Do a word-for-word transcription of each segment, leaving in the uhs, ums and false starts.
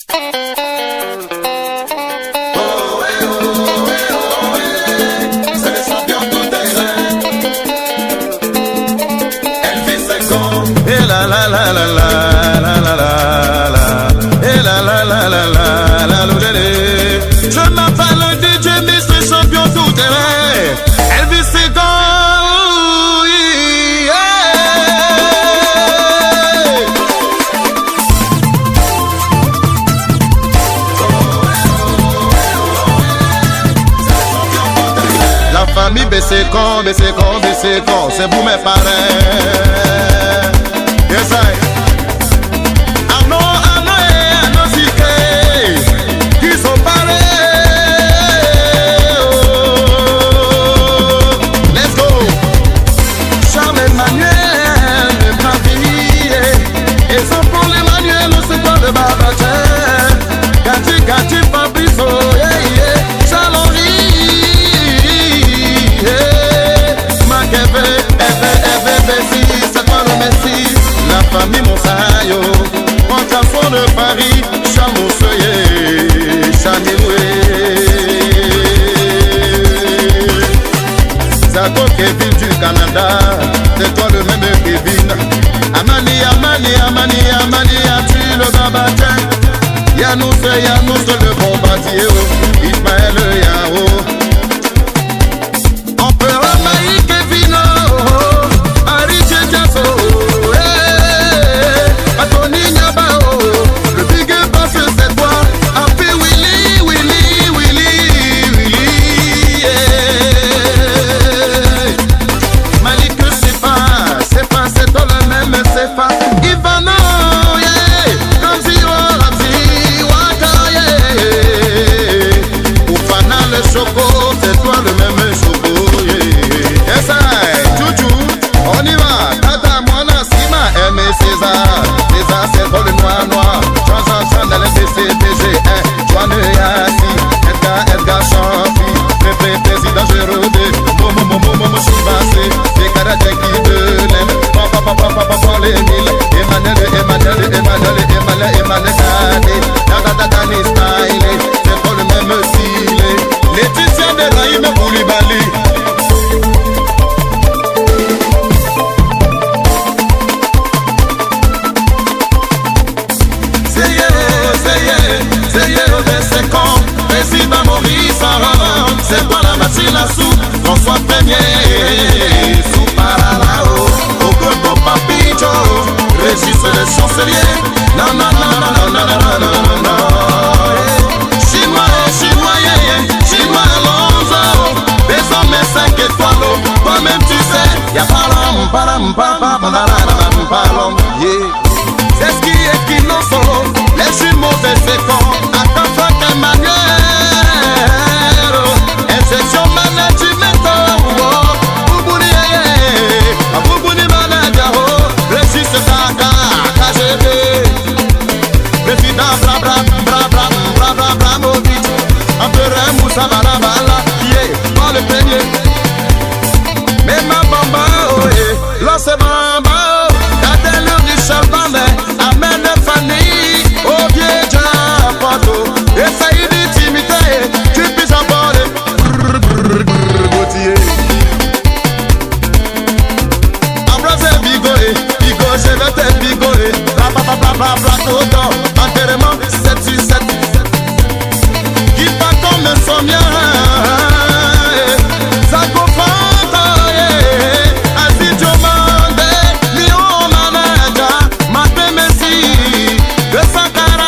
Je m'appelle D J mister Champion tout terrain. Elvis Segon. La famille Bessécon, Bessécon, Bessécon, c'est vous mes parrains. Yes, I. Famille Monsayo, Pantalfon de Paris, Chamoussoye, Chaniloué. Zako Kevin du Canada, c'est toi le même Kevin. Amani, Amani, Amani, Amani, as-tu le babatin? Yanous, Yanous, le bombardier, Ismaël Yao. On peut ramailler Kevin, Harry Tchasso. Choco, c'est toi le même choco, yeah. Yes, I, Chouchou, on y va. Tata, Moana, Sima, Aimé César. César, c'est toi le noir, noir. Chanson, Chanel, C C P G, eh. Joanne Yassi, Edgar, Edgar Champi. Pré, président, je rodé. Momo, momo, momo, Chibassé. Des Canadiens qui te l'aiment. Papa, papa, papa, papa, les mille. Emmanuel, Emmanuel, Emmanuel, Emmanuel, Emmanuel, Kade. Dada, dada, ni style. C'est toi le même style. Laetitia de Raïm Koulibaly. C'est yé, c'est yé, c'est yé au Bessécon. Président Maurice Aron. C'est toi la machine à sous. François Premier. Sous Paralao. Ogogo Papicho. Régis le chancelier. Non, non, non, non, non, non, non, non, non, non. Chinois, chinois, yeah, yeah. Chinois, Alonso. Désormais cinq étoiles. Toi-même tu sais. Y'a param, param, param, param, param, yeah. C'est ce qui est qui non solo. Les jumeaux Bessécon. À ta fin de manière. Injection management. Boubouni, yeah. Boubouni manager. Régis Taka. K G B. Président bra bra bra bra bra bra Bramovic. Empereur Moussa Balabala. Yeah. Pas le premier. Mais ma bamba, oh yeah. Lance bamba. Essaye d'intimiter, tu puisses aborder. Embrasser Bigoé, Bigo, je vais te bigoler. Bla bla bla bla bla bla. Enterrement sept sur sept. Qui pas comme un sommier. Zako Fanta, Aziz Diomande, Lyon Manaja, Maté Messi, De Sakara.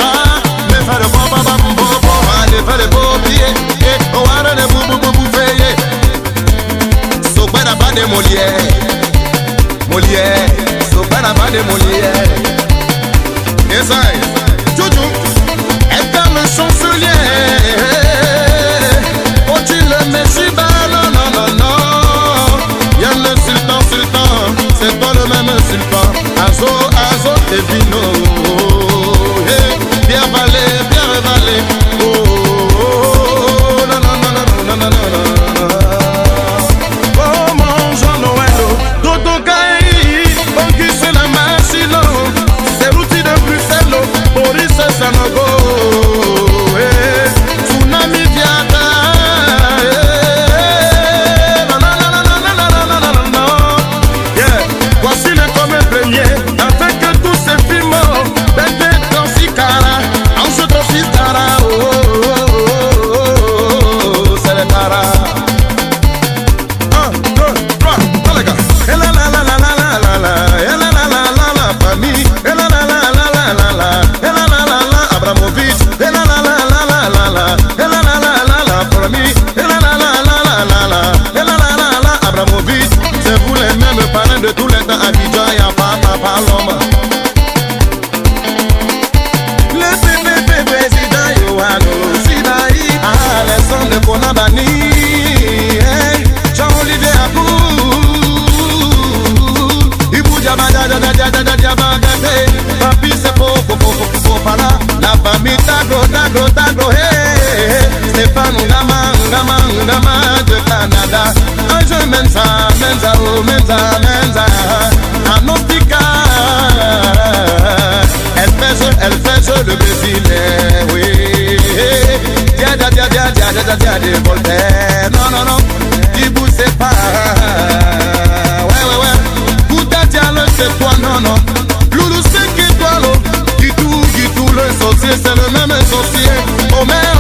Les beaux billets, et on va les boubou boubou veiller. Sobana pas de Molière, Molière, Sobana pas de Molière. Yes, I, Chouchou, Edgar le chancelier. Oh, tu le messi, bah non, non, non, non. Y'a le sultan, sultan, c'est pas le même sultan. Azo, Azo, et Vino. Bien valé, bien revalé. Oh. C'est l'outil de Bruxelles, Boris Sanogo. Pavarotti, et la la la la la la la, et la la la la Abramovic. C'est vous les mêmes parrains de tous les temps. Abidjan, y'a pas papa l'homme. Le P P P président Yohano Sidaï, Alexandre Konabani, Jean-Olivier Abou, Ibou Diaba Diaba Diaba Diaba, Papi c'est faux, faux, faux, faux, faux, para. La famille Tagro, Tagro, Tagro, hey, Stéphane Ngama, Ngama, Ngama de Canada. Un jeu Menza, Menza, oh, Menza, Menza, Anostica. Elle fait jeu, elle fait jeu le Brésilien, oui. Dia, dia, dia, dia, dia, dia, dia, dia, Voltaire. Non, non, non, Dibou c'est pas. Ouais, ouais, ouais. Kouta Diallo c'est toi, non, non. Loulou c'est qui toi, l'eau. Guitou, Guitou, le sorcier, c'est le même sorcier. Omer,